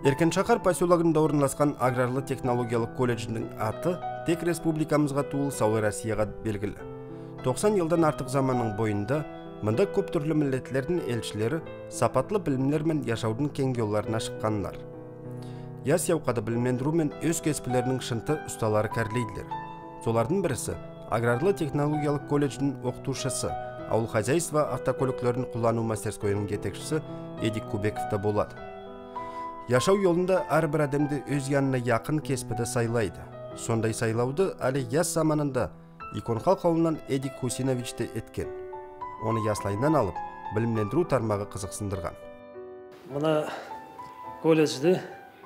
Эркеншахар поселогында орналасқан аграрлы технологиялық колледждің аты тек республикамызға туыл Саулы Россияға белгілі. 90 елдан артық заманның бойында мында көп түрлі миллетлердің елшілері сапатлы білімлер мен яшаудың кең жолларына шыққанлар. Яс яуқады білімлендіру мен өз кеспілерінің шынты ұсталары кәрлейділер. Солардың бірісі аграрлы технологиялық колледждің оқытушысы, ауыл хозяйства автокөліктерін қолдану мастерскойының жетекшісі Эдик Кубековта болады. Яшау жолында әрбір адамды өз янына яқын кеспіді сайлайды. Сондай сайлауды әлі яс заманында Иконқал қауымнан Эдик Хусиновичті еткен. Оны яслайынан алып, білімлендіру тармағы қызықсындырған. Мұна колледжді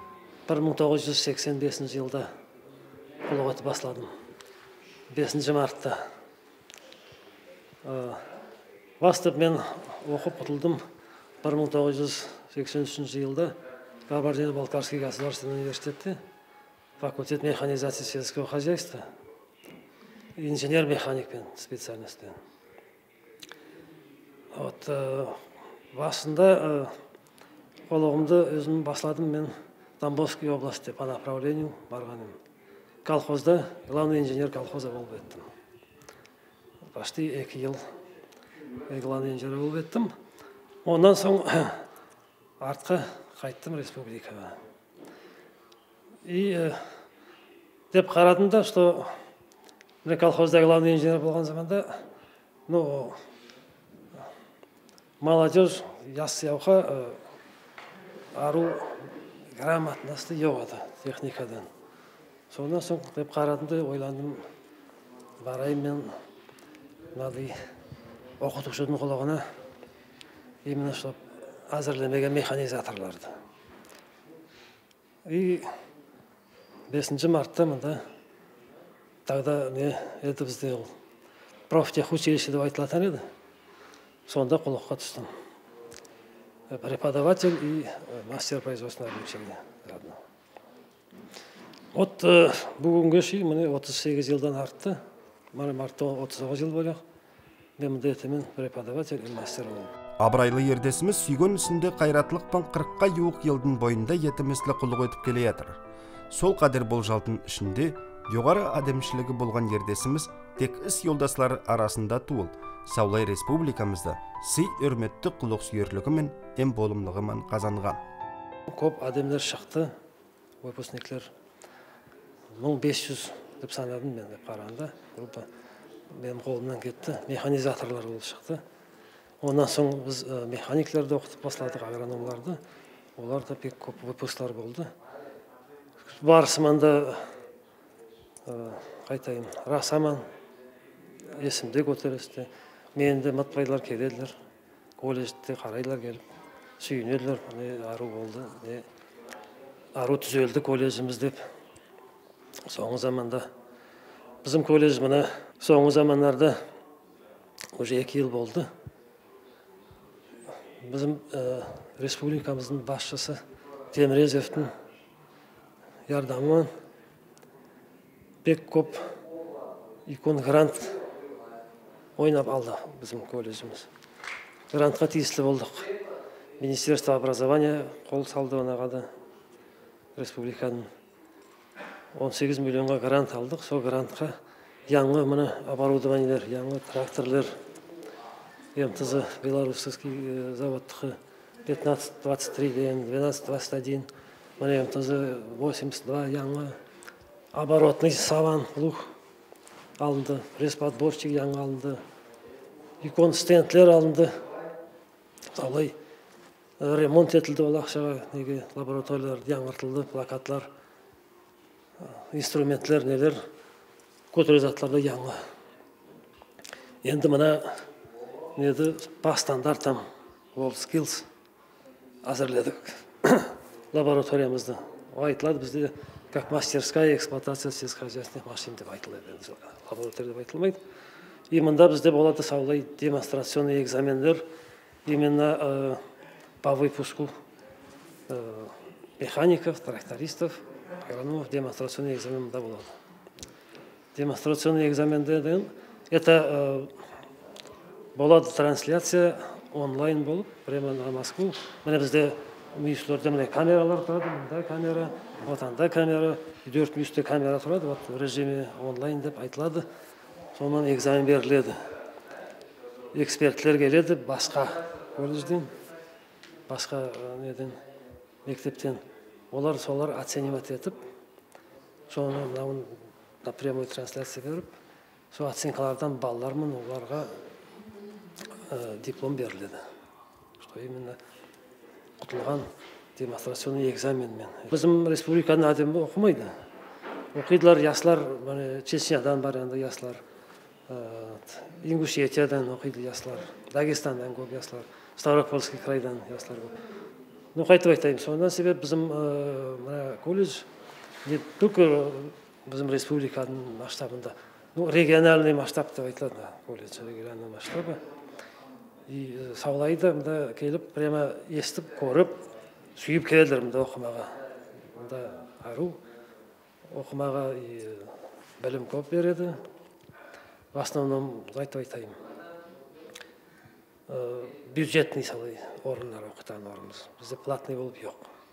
1985 жылда қолығаты басладым. 5 мартта. Бастып мен оқып құтылдым 1983 жылда Кабардино-Балкарский государственный университетте, факультет механизации сельского хозяйства, инженер-механикпен специальности. Басында қолығымды өзім басладым мен Тамбовской области по направлению барғаным. Колхозда, главный инженер колхоза болып еттім. Почти 2 жыл главный инженер болып еттім. Ондан соң артқа қайттым республикаға. И деп қарадым да, что колхозда главный инженер болған заманда, молодежь яс яуға ару грамотности жоқ еді техникадан. Сондан соң деп қарадым да, ойландым, барайым мен мынадай оқытушының құлағына, именно что әзірлемеген механизаторларды. И 5 мартта мында тогда это бізде профтехучилище деп айтылатын еді. Сонда құлаққа түстім. Преподаватель и мастер производственного обучения. Вот бүгінгі шейін міне 38 жылдан артты. Мартта 39 жыл болық. Мен міндетімен преподаватель и мастер болдым. Абырайлы ердесіміз сүйген үсінде қайратлықпен 40-қа жуық елдің бойында етімізлі құлық өтіп келе жатыр. Сол қадір болжалтын ішінде жоғары адамшілігі болған ердесіміз тек іс жолдаслары арасында туыл, Саулай республикамызда сый өрметті құлық сүйерлігі мен ем болымлығымен қазанған. Көп адамдар шықты, выпускниклер 1500 деп санадым мен деп қарағанда. Группа менің қолымнан кетті, механизаторлар болып шықты. Ондан соң біз механиклерді оқытып басладық, агрономларды. Олар да пек көп выпускалар болды. Барысыманда қайтайым, расаман есімде көтересті. Менде матпайлар келеділер, колледжде қарайлар келіп, сүйінелер, ару болды, ару түзелді колледжіміз деп. Соңғы заманда, біздің колледж мына соңғы заманlarda уже 2 жыл болды. Bizim республикамыздың басшысы Темірезевтің ярдамымен бек көп икон грант ойнап алды bizim колледжіміз. Грантқа тиісті болдық. Министерство образования қол салды онаға да. Республиканың 18 миллионға грант алдық. Сол грантқа яңғы мына оборудованиелер, яңғы тракторлер, МТЗ Белорусский заводтықы 15-23 ден, 12-21, мына МТЗ 82 яңғы оборотный саван лух алынды, пресс-подборщик яңғы алынды, икон стендлер алынды. Солай ремонт етілді ол ақшаға, неге лабораториялар жаңғыртылды, плакатлар, инструментлер, нелер, көтерезатларды яңғы. Енді мына неді по стандартам WorldSkills әзірледік лабораториямызды. Айтылады бізде как мастерская эксплуатация сельскохозяйственных машин деп айтылады. Лаборатория деп айтылмайды. И мында бізде болады Саулай демонстрационный экзамендер именно по выпуску механиков, трактористов, агрономов. Демонстрационный экзамен мында болады. Демонстрационный экзамендерден это болады трансляция онлайн болып, прямо на Москву. Міне бізде мүйіслерде міне камералар тұрады, мында камера, отанда камера, 4 мүйісте камера тұрады, вот режимі онлайн деп айтылады. Сонан экзамен беріледі. Экспертлер келеді басқа колледжден, басқа неден, мектептен. Олар солар оценивать етіп, соны на прямой трансляция беріп, сол оценкалардан балалармен оларға диплом беріледі. Что именно құтылған демонстрационный экзаменмен. Біздің республиканың адамы оқымайды. Оқидылар яслар, Чечнядан бар енді яслар, Ингушетиядан оқиды яслар, Дагестандан көп яслар, Ставропольский крайдан яслар көп. Ну, қайтып айтайын, сондан себеп біздің колледж не только біздің республиканың масштабында, ну, региональный масштаб деп айтылады, колледж региональный масштабы. И саулайды, мында келіп, прямо естіп, көріп, сүйіп келдір мында оқымаға. Мында ару оқымаға білім көп береді. В основном, айтып айтайын, бюджетный салай орындар оқытан орыныз. Бізде платный болып жоқ.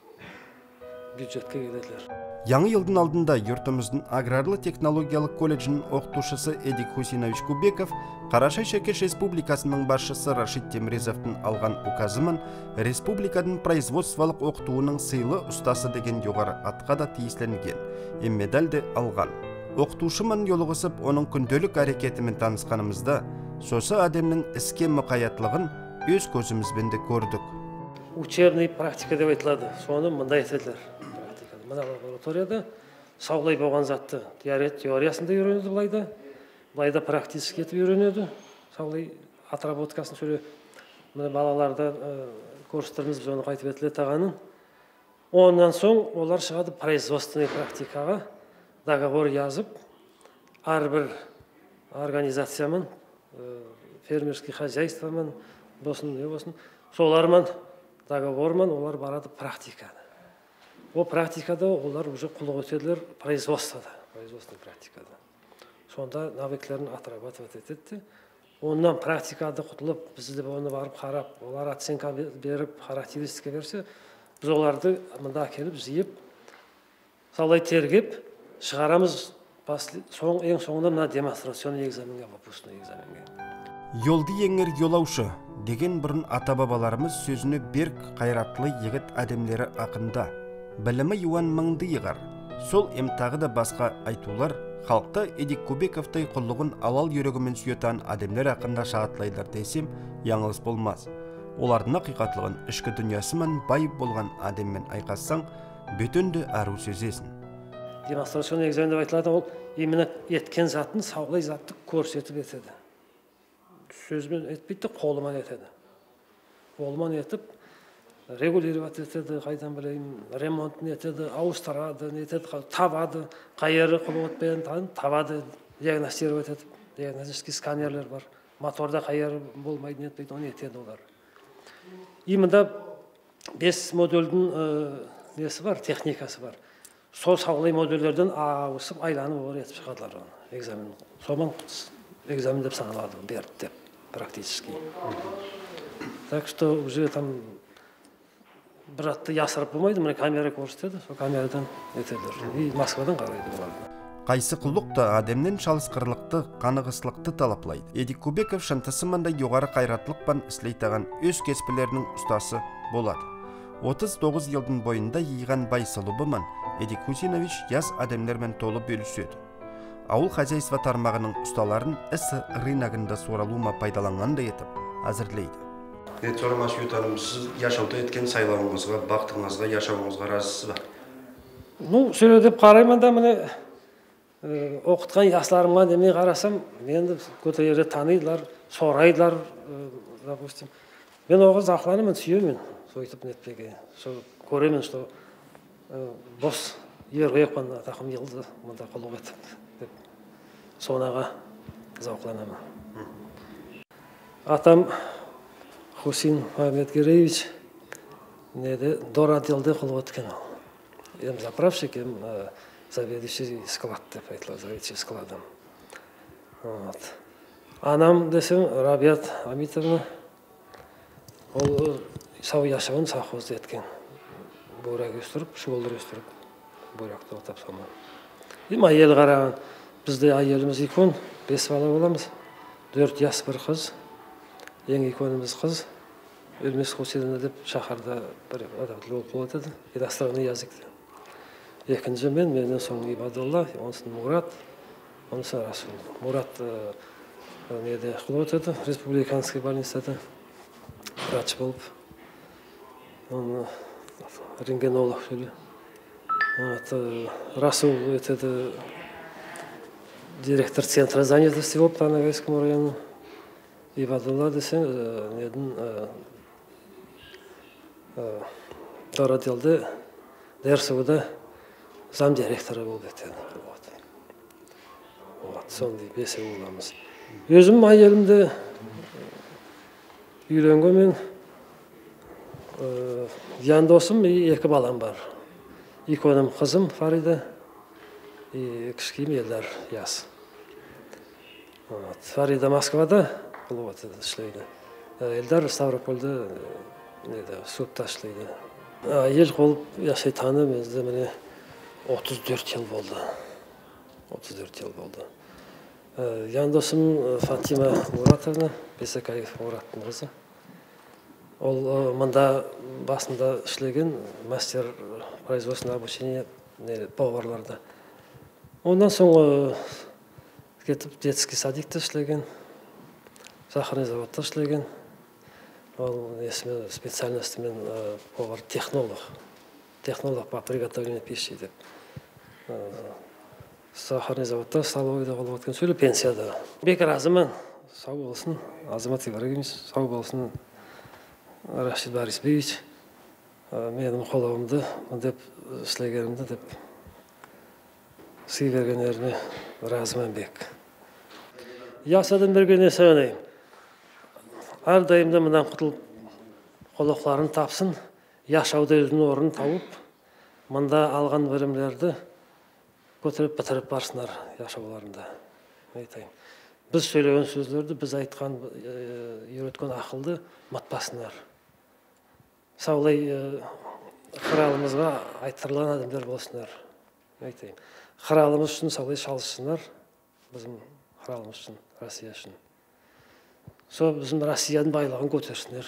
Бюджетке келеділер. Яңы елдің алдында йұртымыздың аграрлы технологиялық колледжінің оқытушысы Эдик Хусинович Кубеков Қарашай-Шеркеш Республикасының басшысы Рашид Темрезовтың алған указымен республиканың производстволық оқытуының сыйлы ұстасы деген жоғары атқа да тиісленген, медаль де алған. Оқытушымен жолығысып, оның күнделік әрекетімен танысқанымызда, сосы адамның іске мұқаятлығын өз көзімізбен де көрдік. Учебный практика деп айтылады. Соны мында етеділер. Мына лабораторияда саулай болған затты теориясында үйренеді былайда практически етіп үйренеді. Саулай отработкасын сөйле балаларда курстарымыз біз оны қайтып етіледі тағанын. Онан соң олар шығады производственный практикаға договор yazып, әрбір организациямен, фермерский хозяйствомен, болсын, солармен договормен олар барады практикада. О практикада олар уже құлық өтеділер производствода, производственный практикада. Сонда навыклерін отрабатывать етеді. Оннан практикада құтылып, бізді оны барып қарап, олар оценка беріп, характеристика берсе, біз оларды мында келіп, жиып, салай тергеп, шығарамыз ең соңында мына демонстрационный экзаменге, выпускной экзаменге. Yolды еңір yolаушы деген бұрын ата-бабаларымыз сөзіне берк қайратлы егіт әдемлері ақында. Білімі юан мыңды еғар. Сол емтағы да басқа айтулар, халықта Эдик Кубековтай құллығын алал үйрегімен сүйетан әдемлер ақында шағатлайлар десем, яңылыс болмаз. Олардың ақиқатлығын ішкі дүниясымен бай болған әдеммен айқассаң, бөтінді әру сөзесін. Демонстрационный экзамен деп айтылады, ол именно еткен затын, саулай затты көрсетіп етеді. Сөзбен етпейді, қолымен етеді. Қолымен етіп, регулировать етеді, қайдан білейін, ремонтын етеді, ауыстырады, табады, қайыры құлы өтпейін, табады, диагностировать етіп, диагностический сканерлер бар. Моторда қайыры болмайды, етпейді, оны етеді олар. Имында 5 модульдің несі бар, техникасы бар. Сол саулай модульдерден ауысып, айланып олар етіп шығадылар оны, экзамен. Сомен экзамен деп саналады, берді деп. Практически. Так что уже там братты ясырып болмайды, міне камера көрсетеді, сол камерадан етелер. И Москвадан қарайды оларды. Қайсы құллықта әдемнен шалысқырлықты, қанығыслықты талаплайды. Эдик Кубеков шантысымында жоғары қайратлықпан іслейтаған өз кеспілерінің ұстасы болады. 39 елдің бойында иған бай сылыбымын Эдик Хусинович яз әдемлермен толы бөліседі. Ауыл хозяйство тармағының ұсталарын ісі рыногында соралума пайдаланғанда етіп, әзірлейді. Сорамас ұйтаным, сіз яшауды еткен сайлауыңызға, бақтыңызға, яшауыңызға разысыз ба? Ну, сөйледіп қараймын да, міне оқытқан ясларымға демей қарасам, менді көтерері таныйдылар, сорайдылар, допустим. Мен оғы зақланымын, сүйемін, сойтып нетпеге. Көремін, что бос ер қойықпан тақым елді, мұнда құлық етіп. Сонаға зауқланамын. Атам Хусин Мухаммедгереевич дор-отделде қылып өткен ол. Ем заправщик, ем заведующий склад деп айтылады, заведующий складом. Анам десем Рабиат Амитовна, ол сау яшауын совхозда еткен. бурак өстіріп, шұғылдыр өстіріп, буракты отап салма. Ем айел қараған, бізде айеліміз икон, 5 бала боламыз. 4 жас бір қыз, ең иконымыз қыз. Өлмес Хусейновна деп шаһарда бір адамды болып қалады, иностранный языкте. Екінші менен соң Ибадулла, онсын Мурат, онсын Расул. Мурат неде қылып өтеді, республиканский больницада врач болып. Он рентгенолог шөлі. Расул өтеді директор центра занятости болып Танагайском району. Ибадулла десең, неден Дораделде ДРСУ-да зам директоры болып өтеді. Сондай 5 боламыз. Өзім айелімді үйленген мен ян досым 2 балам бар. Иконым қызым Фарида, кішкейім Елдар Яс. Фарида Москвада ішлейді. Елдар Ставропольда сутта ішлейді. Ел қолып яшайтаны бізде міне 34 жыл болды. 34 жыл болды. Яндосым Фатима Муратовна, Бесекаев Мураттың қызы. Ол мында басында ішлеген мастер производственного обучения поварларда. Ондан соң кетіп детский садикте ішлеген, сахарный заводта ішлеген. Ол специальностьмен повар-технолог. Технолог по приготовлению пищи деп. Сахарный заводта, столовыйда болып өткен сөйлі пенсияда. Бекер азаман, сау болсын, Азамат Ибрагимович, сау болсын, Рашид Борисович, менің қолауымды, деп ішлегенімді, деп сый бергенеріне разыман бек. Ясадан бергенне сөйлейм. Әрдайымда мынан құтылып, қолықларын тапсын, яшауда өзінің орнын тауып, мында алған білімдерді көтеріп бітіріп барсынар яшауларында. Біз сөйлеген сөздерді, біз айтқан, үйреткен ақылды матпасынар. Саулай қыралымызға айттырылған адамдар болсынар. Қыралымыз үшін саулай шалышсынар, біздің қыралымыз үшін, Россия үшін. Сол біздің Россияның байлығын көтерсінер.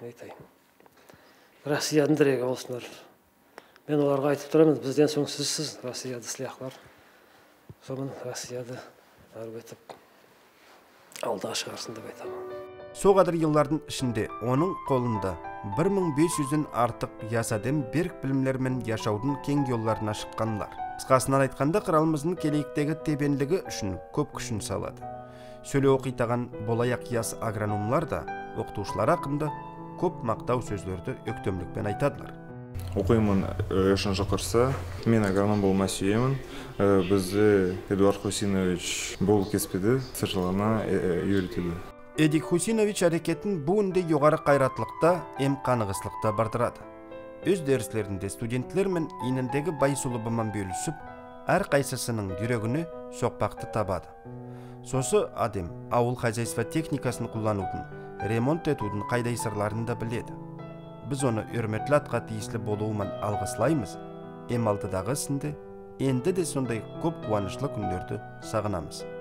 Россияның дірегі болсынар. Мен оларға айтып тұрамын, бізден соң сізсіз Россияды сілияқлар. Соның Россияды әрбетіп алдаға шығарсын деп айтамын. Со қадыр еллардың ішінде оның қолында 1500-ден артық ясадем берік білімлермен яшаудың кең жолларына шыққанлар. Қысқасынан айтқанда қыралымыздың келейіктегі тебенлігі үшін көп күшін салады. Сөйле оқитаған болаяқ яс агрономлар да оқытушылар ақында көп мақтау сөздерді өктемлікпен айтадылар. Оқимын Яшын шақырса, мен агроном болмай сүйемін. Бізді Эдуард Хусинович бұл кеспеді, сыршылығына үйретеді. Эдик Хусинович әрекетін бүгінде жоғары қайратлықта, ем қанығыслықта бардырады. Өз дәріслерінде студентлер мен еніндегі байсулыбымен бөлісіп, әр қайсысының жүрегіне соқпақты табады. Сосы адем ауыл хозяйство техникасын қолданудың, ремонт етудің қайдай сырларын да біледі. Біз оны өрметлі атқа тиіслі болуымен алғыслаймыз, ем алдыдағы ісінде енді де сондай көп қуанышлы күндерді сағынамыз.